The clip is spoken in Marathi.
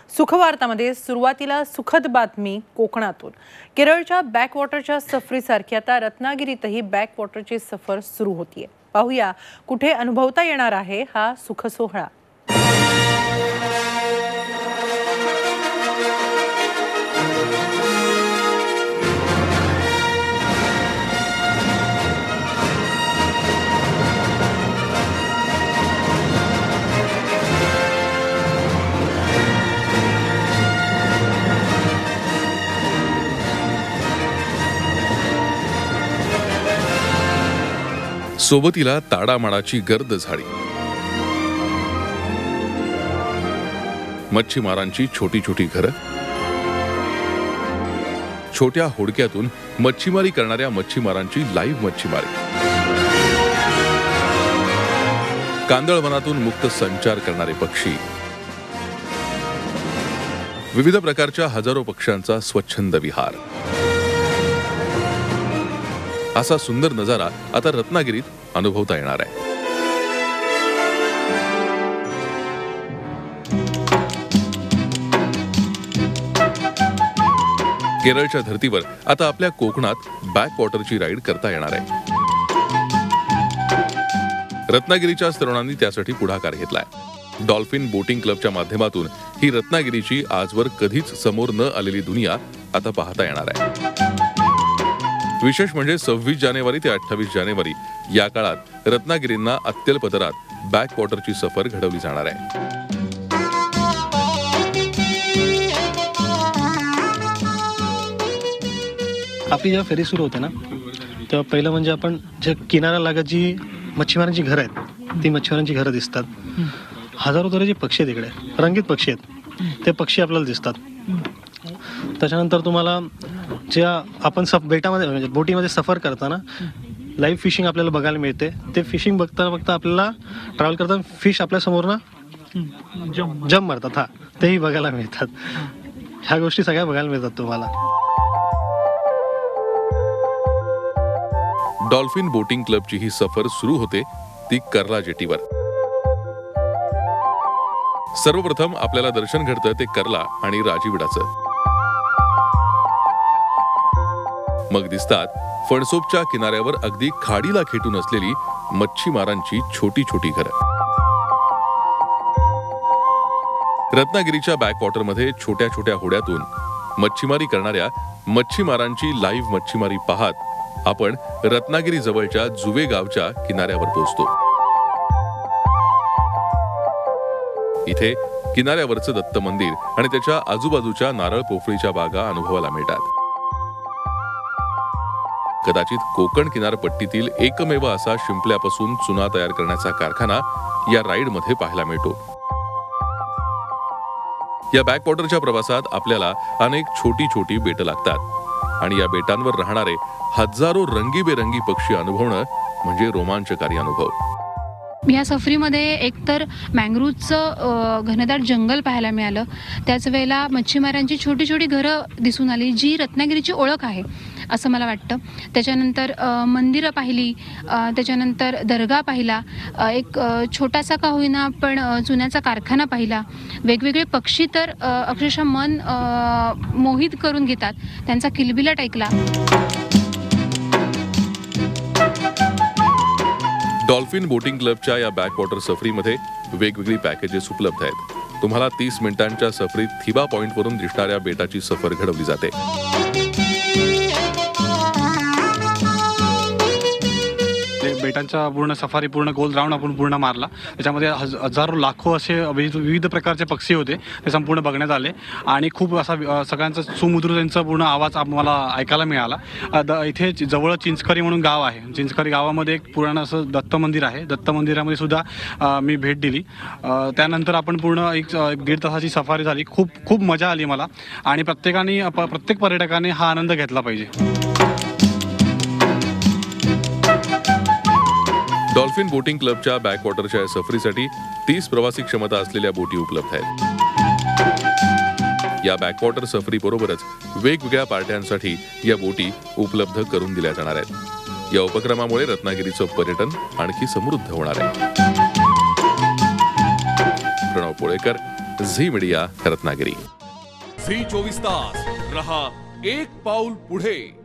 सुखवार्तामध्ये सुरुवातीला सुखद बातमी कोकणातून। केरळच्या बॅकवॉटरच्या सफरीसारखी आता रत्नागिरीतही बॅकवॉटरची सफर सुरू होतीये। पाहूया कुठे अनुभवता येणार आहे हा सुख सोहळा। सोबतीला ताडामाडाची गर्द झाडी, मच्छीमारांची छोटी छोटी घरं, छोट्या होडक्यातून मच्छीमारी करणाऱ्या मच्छीमारांची लाईव्ह मच्छीमारी, कांदळवनातून मुक्त संचार करणारे पक्षी, विविध प्रकारच्या हजारो पक्ष्यांचा स्वच्छंद विहार। असा सुंदर नजारा आता रत्नागिरीत अनुभवता येणार आहे। केरळच्या धर्तीवर आता आपल्या कोकणात बॅकवॉटरची राईड करता येणार आहे। रत्नागिरीच्या तरुणांनी त्यासाठी पुढाकार घेतलाय। डॉल्फिन बोटिंग क्लबच्या माध्यमातून ही रत्नागिरीची आजवर कधीच समोर न आलेली दुनिया आता पाहता येणार आहे। विशेष म्हणजे 26 जानेवारी ते 28 जानेवारी या काळात रत्नागिरींना अत्यल्पदरात बॅकवॉटरची सफर घडवली जाणार आहे। आपली जेव्हा फेरी सुरू होते ना, तेव्हा पहिलं म्हणजे आपण जे किनाऱ्या लागत जी मच्छीमारांची घरं आहेत ती मच्छीमारांची घरं दिसतात। हजारो तऱ्हेचे पक्षी आहेत, इकडे रंगीत पक्षी आहेत, ते पक्षी आपल्याला दिसतात। त्याच्यानंतर तुम्हाला ज्या आपण बेटामध्ये म्हणजे बोटीमध्ये सफर करताना लाईव्ह फिशिंग आपल्याला बघायला मिळते। ते फिशिंग बघता बघता आपल्याला ट्रॅव्हल करताना फिश आपल्या समोर ना जंप मारतात, हा तेही बघायला मिळतात। ह्या गोष्टी सगळ्या बघायला मिळतात तुम्हाला। डॉल्फिन बोटिंग क्लबची ही सफर सुरू होते ती कर्ला जेटीवर। सर्वप्रथम आपल्याला दर्शन घडतं ते कर्ला आणि राजीवडाचं। मग दिसतात फणसोपच्या किनाऱ्यावर अगदी खाडीला खेटून असलेली मच्छीमारांची छोटी छोटी घरं। रत्नागिरीच्या बॅकवॉटरमध्ये छोट्या छोट्या होड्यातून मच्छीमारी करणाऱ्या मच्छीमारांची लाईव्ह मच्छीमारी पाहत आपण रत्नागिरी जवळच्या जुवे गावच्या किनाऱ्यावर पोहोचतो। इथे किनाऱ्यावरचं दत्त मंदिर आणि त्याच्या आजूबाजूच्या नारळ पोफळीच्या बागा अनुभवायला मिळतात। कदाचित कोकण किनारपट्टीतील एकमेव असा शिंपल्यापासून चुना तयार करण्याचा कारखाना या राईडमध्ये पाहायला मिळतो। या बॅकवॉटरच्या प्रवासात आपल्याला अनेक छोटी छोटी बेटं लागतात आणि या बेटांवर राहणारे हजारो रंगीबेरंगी पक्षी अनुभवणं म्हणजे रोमांचकारी अनुभव। या सफरीमध्ये एकतर मँग्रोव्हचं घनदाट जंगल पाहायला मिळालं, त्याच वेळेला मच्छीमारांची छोटी छोटी घरं दिसून आली जी रत्नागिरीची ओळख आहे असं मला वाटतं। त्याच्यानंतर मंदिरं पाहिली, त्याच्यानंतर दर्गा पाहिला, एक छोटासा का होईना पण चुन्याचा कारखाना पाहिला। वेगवेगळे पक्षी तर अक्षरशः मन मोहित करून घेतात, त्यांचा किलबिलाट ऐकला। डॉल्फिन बोटिंग क्लबच्या या बॅकवॉटर सफरीमध्ये वेगवेगळी पॅकेजेस उपलब्ध आहेत। तुम्हाला 30 मिनिटांच्या सफरीत थिबा पॉइंटवरून दिसणाऱ्या बेटाची सफर घडवली जाते। बेटांचा पूर्ण सफारी पूर्ण गोल राऊंड आपण पूर्ण मारला। त्याच्यामध्ये हजारो लाखो असे विविध प्रकारचे पक्षी होते, ते संपूर्ण बघण्यात आले आणि खूप असा सगळ्यांचा सुमधुर त्यांचा पूर्ण आवाज आम्हाला ऐकायला मिळाला। इथे जवळ चिंचकरी म्हणून गाव आहे, चिंचकरी गावामध्ये एक पुराण असं दत्त मंदिर आहे। दत्त मंदिरामध्ये सुद्धा मी भेट दिली। त्यानंतर आपण पूर्ण एक 1.5 तासाची सफारी झाली। खूप मजा आली मला आणि प्रत्येक पर्यटकाने हा आनंद घेतला पाहिजे। डॉल्फिन बोटिंग क्लबच्या बॅकवॉटरच्या सफरीसाठी 30 प्रवासी क्षमता असलेल्या बोटी उपलब्ध आहेत। या बॅकवॉटर सफरी बरोबरच वेगवेगळ्या पार्ट्यांसाठी या बोटी उपलब्ध करून दिल्या जाणार आहेत। या उपक्रमामुळे रत्नागिरीचं पर्यटन आणखी समृद्ध होणार आहे। प्रणव पोळेकर, झी मीडिया रत्नागिरी. झी 24 तास रहा एक पाऊल पुढे.